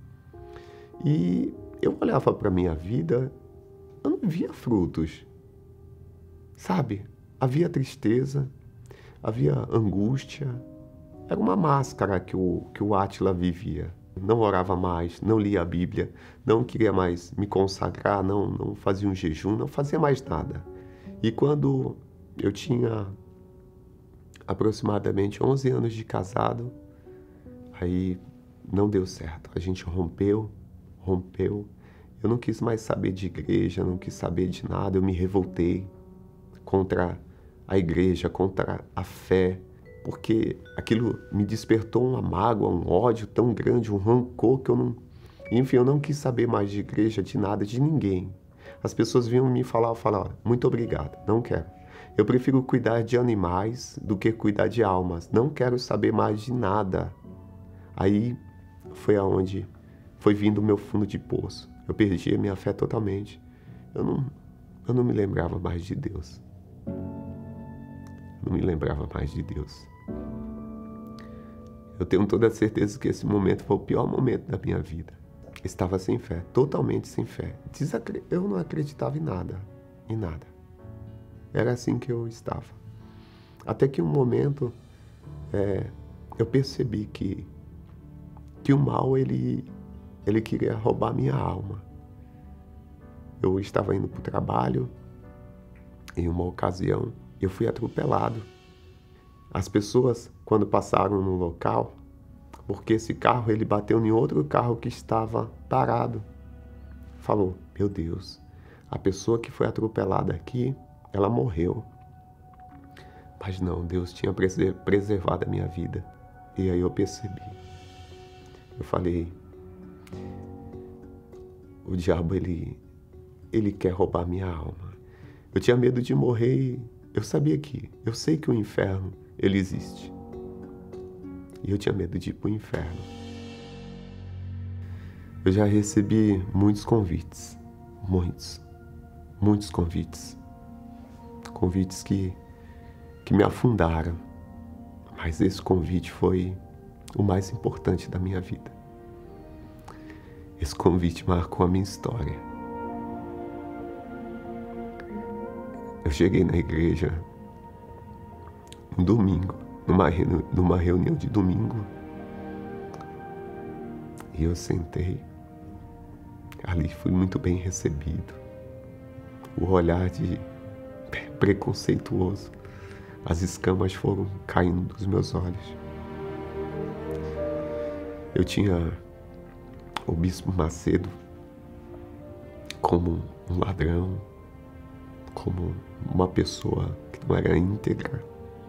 E eu olhava para a minha vida, eu não via frutos. Sabe? Havia tristeza, havia angústia. Era uma máscara que o, que o Átila vivia. Não orava mais, não lia a Bíblia, não queria mais me consagrar, não, não fazia um jejum, não fazia mais nada. E quando eu tinha aproximadamente onze anos de casado, aí não deu certo. A gente rompeu, rompeu. Eu não quis mais saber de igreja, não quis saber de nada. Eu me revoltei contra a igreja, contra a fé, porque aquilo me despertou uma mágoa, um ódio tão grande, um rancor que eu não... Enfim, eu não quis saber mais de igreja, de nada, de ninguém. As pessoas vinham me falar, eu falava, muito obrigado, não quero. Eu prefiro cuidar de animais do que cuidar de almas. Não quero saber mais de nada. Aí foi aonde foi vindo o meu fundo de poço. Eu perdi a minha fé totalmente. Eu não, eu não me lembrava mais de Deus. Não me lembrava mais de Deus. Eu tenho toda a certeza que esse momento foi o pior momento da minha vida. Estava sem fé, totalmente sem fé. Desacre... Eu não acreditava em nada, em nada. Era assim que eu estava. Até que um momento é, eu percebi que, que o mal, ele, ele queria roubar minha alma. Eu estava indo para o trabalho, em uma ocasião, eu fui atropelado. As pessoas, quando passaram no local, porque esse carro ele bateu em outro carro que estava parado, falou, meu Deus, a pessoa que foi atropelada aqui, ela morreu. Mas não, Deus tinha preservado a minha vida. E aí eu percebi. Eu falei, o diabo, ele, ele quer roubar minha alma. Eu tinha medo de morrer e eu sabia que, eu sei que o inferno, ele existe. E eu tinha medo de ir para o inferno. Eu já recebi muitos convites, muitos, muitos convites. Convites que, que me afundaram. Mas esse convite foi o mais importante da minha vida. Esse convite marcou a minha história. Eu cheguei na igreja um domingo, numa, reuni- numa reunião de domingo, e eu sentei. Ali fui muito bem recebido. O olhar de preconceituoso as escamas foram caindo dos meus olhos. Eu tinha o Bispo Macedo como um ladrão, como uma pessoa que não era íntegra.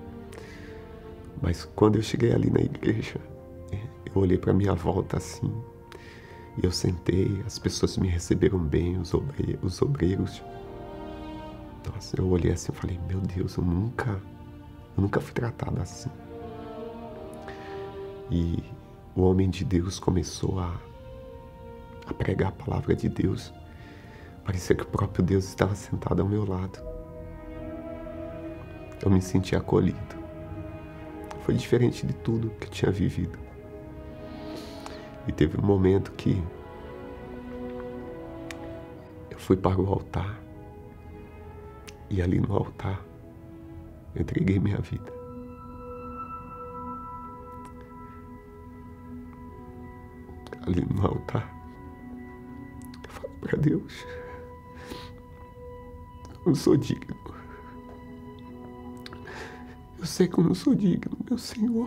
Mas quando eu cheguei ali na igreja, eu olhei para minha volta assim, e eu sentei, as pessoas me receberam bem, os obreiros, os obreiros. Nossa, eu olhei assim e falei, meu Deus, eu nunca, eu nunca fui tratado assim. E o homem de Deus começou a, a pregar a palavra de Deus. Parecia que o próprio Deus estava sentado ao meu lado. Eu me senti acolhido. Foi diferente de tudo que eu tinha vivido. E teve um momento que eu fui para o altar. E ali no altar, eu entreguei minha vida. Ali no altar, eu falo para Deus, eu não sou digno. Eu sei que eu não sou digno, meu Senhor.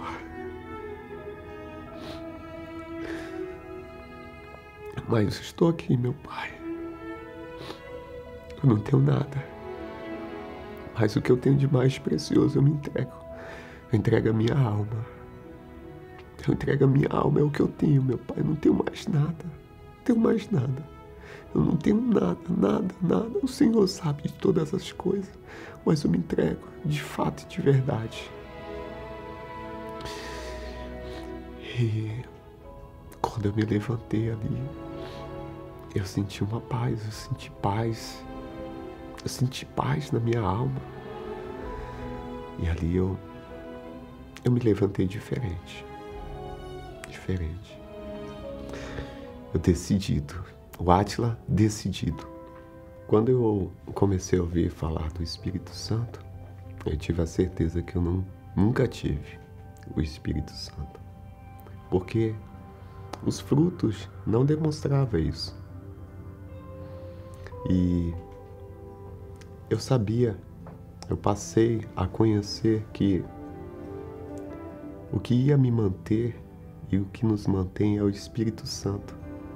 Mas eu estou aqui, meu Pai. Eu não tenho nada. Mas o que eu tenho de mais precioso eu me entrego. Eu entrego a minha alma. Eu entrego a minha alma, é o que eu tenho, meu Pai. Eu não tenho mais nada. Não tenho mais nada. Eu não tenho nada, nada, nada. O Senhor sabe de todas as coisas. Mas eu me entrego, de fato e de verdade. E quando eu me levantei ali, eu senti uma paz, eu senti paz. Eu senti paz na minha alma. E ali eu, eu me levantei diferente. Diferente. Eu decidido. O Átila decidido. Quando eu comecei a ouvir falar do Espírito Santo, eu tive a certeza que eu não, nunca tive o Espírito Santo. Porque os frutos não demonstravam isso. E eu sabia, eu passei a conhecer que o que ia me manter e o que nos mantém é o Espírito Santo.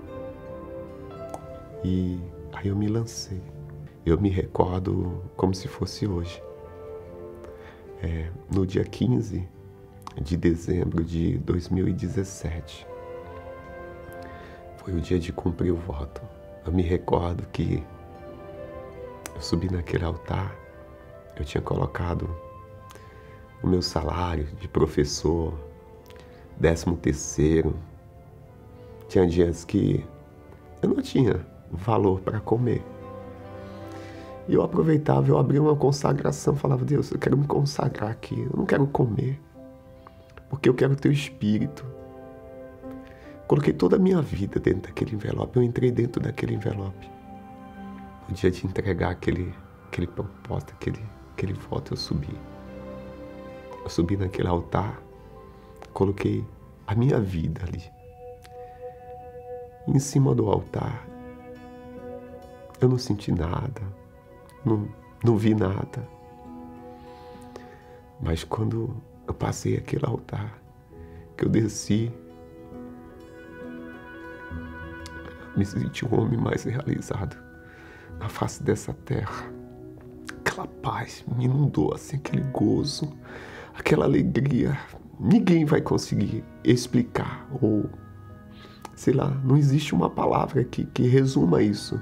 E aí eu me lancei. Eu me recordo como se fosse hoje. É, no dia quinze de dezembro de dois mil e dezessete. Foi o dia de cumprir o voto. Eu me recordo que eu subi naquele altar, eu tinha colocado o meu salário de professor, décimo terceiro. Tinha dias que eu não tinha valor para comer. E eu aproveitava, eu abria uma consagração, falava, Deus, eu quero me consagrar aqui, eu não quero comer, porque eu quero teu Espírito. Coloquei toda a minha vida dentro daquele envelope, eu entrei dentro daquele envelope. No dia de entregar aquele, aquele propósito, aquele, aquele voto, eu subi. Eu subi naquele altar, coloquei a minha vida ali. Em cima do altar, eu não senti nada, não, não vi nada. Mas quando eu passei aquele altar, que eu desci, me senti um homem mais realizado na face dessa terra. Aquela paz me inundou, assim, aquele gozo, aquela alegria. Ninguém vai conseguir explicar, ou, sei lá, não existe uma palavra que, que resuma isso.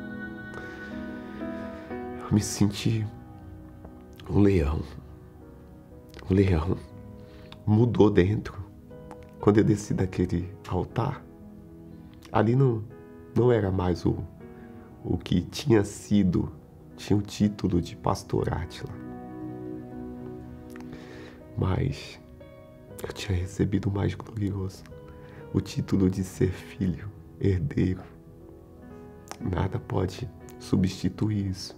Eu me senti um leão. Um leão mudou dentro. Quando eu desci daquele altar, ali não, não era mais o, o que tinha sido, tinha o título de Pastor Átila. Mas eu tinha recebido o mais glorioso, o título de ser filho, herdeiro. Nada pode substituir isso.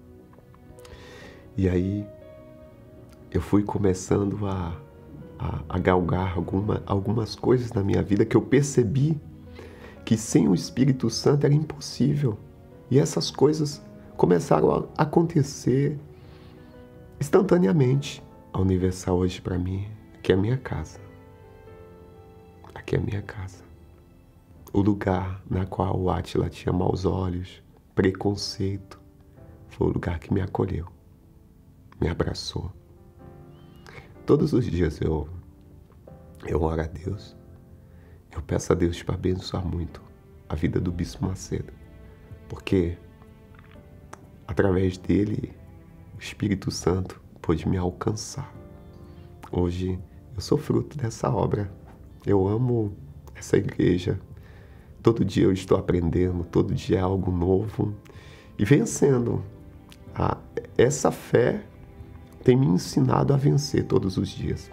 E aí eu fui começando a, a, a galgar alguma, algumas coisas na minha vida que eu percebi que sem o Espírito Santo era impossível. E essas coisas começaram a acontecer instantaneamente. A Universal hoje para mim, aqui é a minha casa. Aqui é a minha casa. O lugar na qual o Átila tinha maus olhos, preconceito, foi o lugar que me acolheu, me abraçou. Todos os dias eu, eu oro a Deus, eu peço a Deus para abençoar muito a vida do Bispo Macedo, porque através dele o Espírito Santo pôde me alcançar. Hoje eu sou fruto dessa obra, eu amo essa igreja. Todo dia eu estou aprendendo, todo dia é algo novo e vencendo. Ah, essa fé tem me ensinado a vencer todos os dias.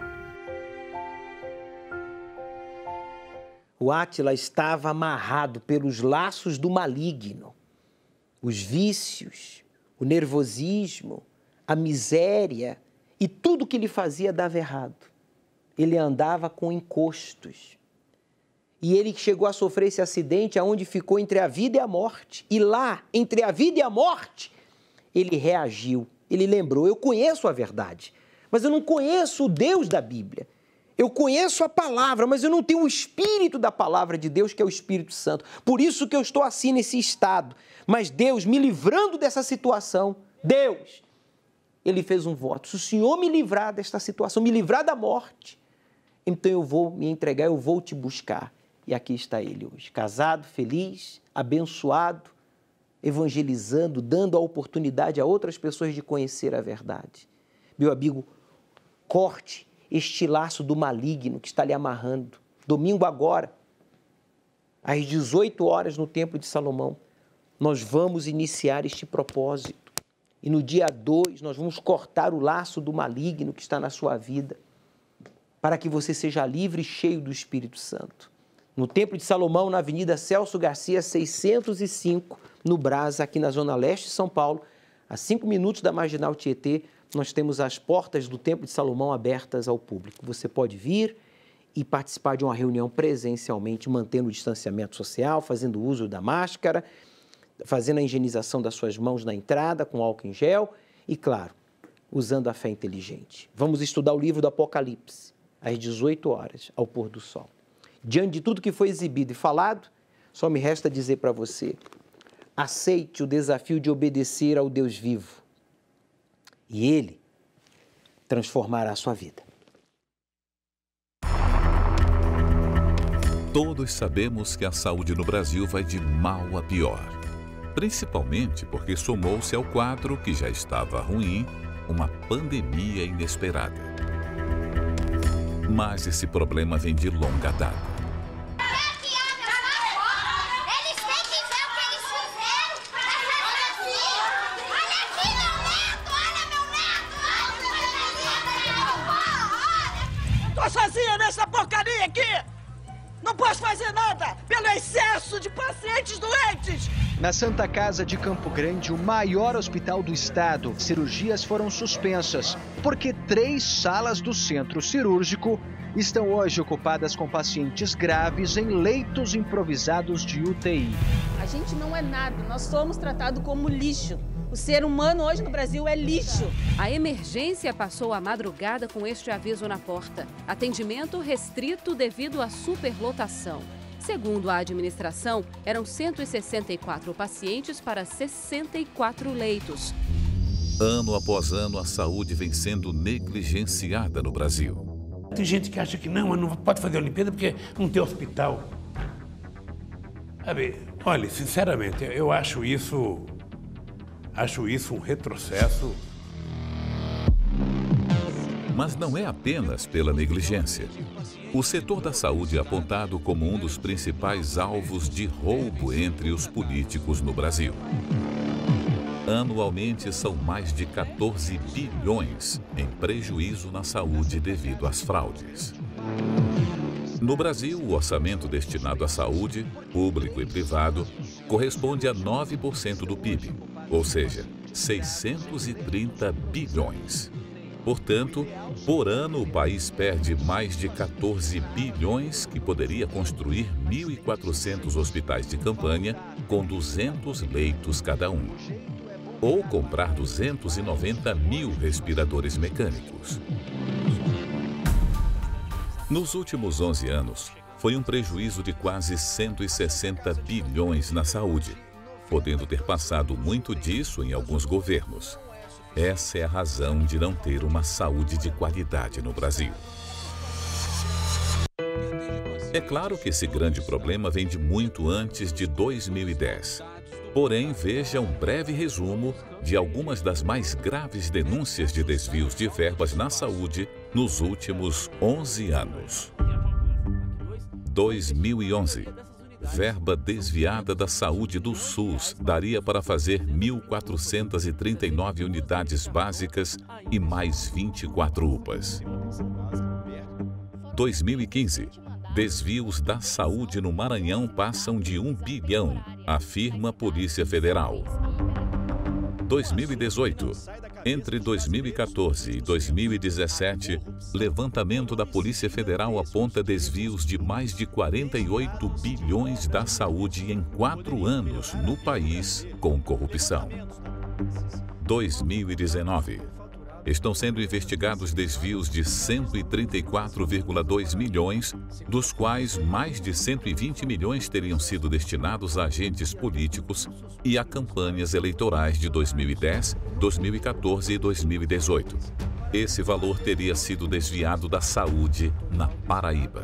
O Átila estava amarrado pelos laços do maligno, os vícios, o nervosismo, a miséria e tudo que lhe fazia dava errado. Ele andava com encostos. E ele chegou a sofrer esse acidente aonde ficou entre a vida e a morte. E lá, entre a vida e a morte, ele reagiu. Ele lembrou, eu conheço a verdade, mas eu não conheço o Deus da Bíblia. Eu conheço a palavra, mas eu não tenho o Espírito da palavra de Deus, que é o Espírito Santo. Por isso que eu estou assim nesse estado. Mas Deus, me livrando dessa situação, Deus, ele fez um voto. Se o Senhor me livrar desta situação, me livrar da morte, então eu vou me entregar, eu vou te buscar. E aqui está ele hoje, casado, feliz, abençoado, evangelizando, dando a oportunidade a outras pessoas de conhecer a verdade. Meu amigo, corte este laço do maligno que está lhe amarrando. Domingo agora, às dezoito horas no Templo de Salomão, nós vamos iniciar este propósito. E no dia dois, nós vamos cortar o laço do maligno que está na sua vida, para que você seja livre e cheio do Espírito Santo. No Templo de Salomão, na Avenida Celso Garcia, seiscentos e cinco, no Brás, aqui na Zona Leste de São Paulo, a cinco minutos da Marginal Tietê, nós temos as portas do Templo de Salomão abertas ao público. Você pode vir e participar de uma reunião presencialmente, mantendo o distanciamento social, fazendo uso da máscara, fazendo a higienização das suas mãos na entrada com álcool em gel e, claro, usando a fé inteligente. Vamos estudar o livro do Apocalipse, às dezoito horas, ao pôr do sol. Diante de tudo que foi exibido e falado, só me resta dizer para você, aceite o desafio de obedecer ao Deus vivo e Ele transformará a sua vida. Todos sabemos que a saúde no Brasil vai de mal a pior, principalmente porque somou-se ao quadro que já estava ruim, uma pandemia inesperada. Mas esse problema vem de longa data. Tô sozinha nessa porcaria aqui! Não posso fazer nada pelo excesso de pacientes doentes! Na Santa Casa de Campo Grande, o maior hospital do estado, cirurgias foram suspensas, porque três salas do centro cirúrgico estão hoje ocupadas com pacientes graves em leitos improvisados de U T I. A gente não é nada, nós somos tratados como lixo. O ser humano hoje no Brasil é lixo. A emergência passou a madrugada com este aviso na porta. Atendimento restrito devido à superlotação. Segundo a administração, eram cento e sessenta e quatro pacientes para sessenta e quatro leitos. Ano após ano, a saúde vem sendo negligenciada no Brasil. Tem gente que acha que não, não pode fazer a Olimpíada porque não tem hospital. Sabe, olha, sinceramente, eu acho isso, acho isso um retrocesso. Mas não é apenas pela negligência. O setor da saúde é apontado como um dos principais alvos de roubo entre os políticos no Brasil. Anualmente são mais de quatorze bilhões em prejuízo na saúde devido às fraudes. No Brasil, o orçamento destinado à saúde, público e privado, corresponde a nove por cento do P I B, ou seja, seiscentos e trinta bilhões. Portanto, por ano o país perde mais de quatorze bilhões que poderia construir mil e quatrocentos hospitais de campanha com duzentos leitos cada um. ou comprar duzentos e noventa mil respiradores mecânicos. Nos últimos onze anos, foi um prejuízo de quase cento e sessenta bilhões na saúde, podendo ter passado muito disso em alguns governos. Essa é a razão de não ter uma saúde de qualidade no Brasil. É claro que esse grande problema vem de muito antes de dois mil e dez. Porém, veja um breve resumo de algumas das mais graves denúncias de desvios de verbas na saúde nos últimos onze anos. dois mil e onze. Verba desviada da saúde do SUS daria para fazer mil quatrocentas e trinta e nove unidades básicas e mais vinte e quatro U P As. dois mil e quinze. Desvios da saúde no Maranhão passam de um bilhão, afirma a Polícia Federal. dois mil e dezoito. Entre dois mil e quatorze e dois mil e dezessete, levantamento da Polícia Federal aponta desvios de mais de quarenta e oito bilhões da saúde em quatro anos no país com corrupção. dois mil e dezenove. Estão sendo investigados desvios de cento e trinta e quatro vírgula dois milhões, dos quais mais de cento e vinte milhões teriam sido destinados a agentes políticos e a campanhas eleitorais de dois mil e dez, dois mil e quatorze e dois mil e dezoito. Esse valor teria sido desviado da saúde na Paraíba.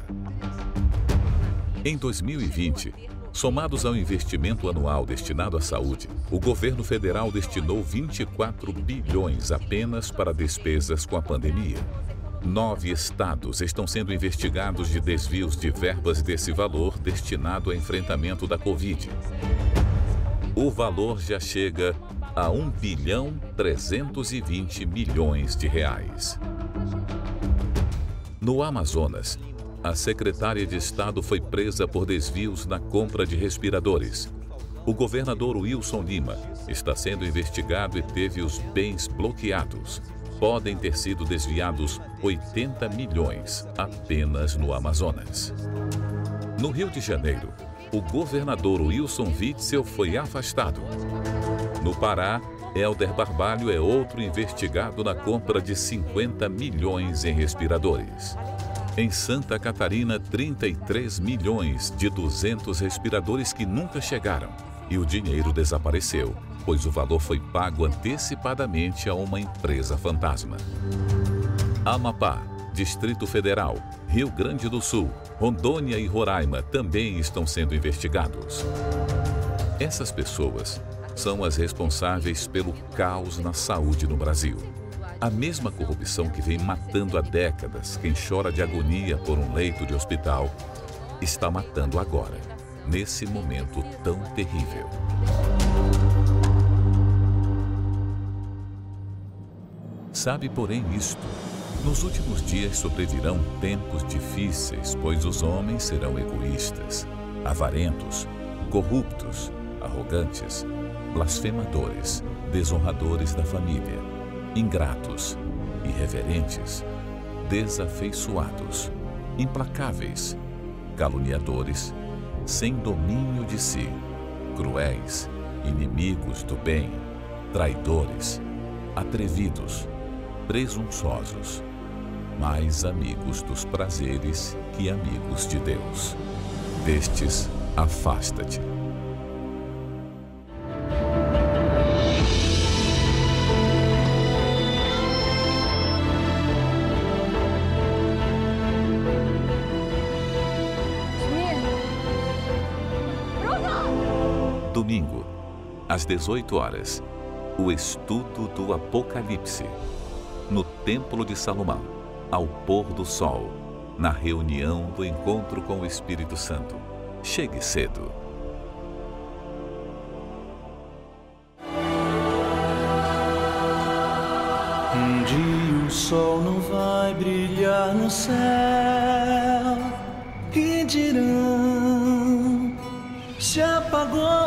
Em dois mil e vinte, somados ao investimento anual destinado à saúde, o governo federal destinou vinte e quatro bilhões apenas para despesas com a pandemia. Nove estados estão sendo investigados de desvios de verbas desse valor destinado ao enfrentamento da Covid. O valor já chega a um bilhão trezentos e vinte milhões de reais. No Amazonas, a secretária de Estado foi presa por desvios na compra de respiradores. O governador Wilson Lima está sendo investigado e teve os bens bloqueados. Podem ter sido desviados oitenta milhões apenas no Amazonas. No Rio de Janeiro, o governador Wilson Witzel foi afastado. No Pará, Helder Barbalho é outro investigado na compra de cinquenta milhões em respiradores. Em Santa Catarina, trinta e três milhões de duzentos respiradores que nunca chegaram. E o dinheiro desapareceu, pois o valor foi pago antecipadamente a uma empresa fantasma. Amapá, Distrito Federal, Rio Grande do Sul, Rondônia e Roraima também estão sendo investigados. Essas pessoas são as responsáveis pelo caos na saúde no Brasil. A mesma corrupção que vem matando há décadas quem chora de agonia por um leito de hospital, está matando agora, nesse momento tão terrível. Sabe, porém, isto: nos últimos dias sobrevirão tempos difíceis, pois os homens serão egoístas, avarentos, corruptos, arrogantes, blasfemadores, desonradores da família, ingratos, irreverentes, desafeiçoados, implacáveis, caluniadores, sem domínio de si, cruéis, inimigos do bem, traidores, atrevidos, presunçosos, mais amigos dos prazeres que amigos de Deus. Destes, afasta-te. Domingo, às dezoito horas, o estudo do Apocalipse, no Templo de Salomão, ao pôr do sol, na reunião do encontro com o Espírito Santo. Chegue cedo. Um dia o sol não vai brilhar no céu, que dirão? Se apagou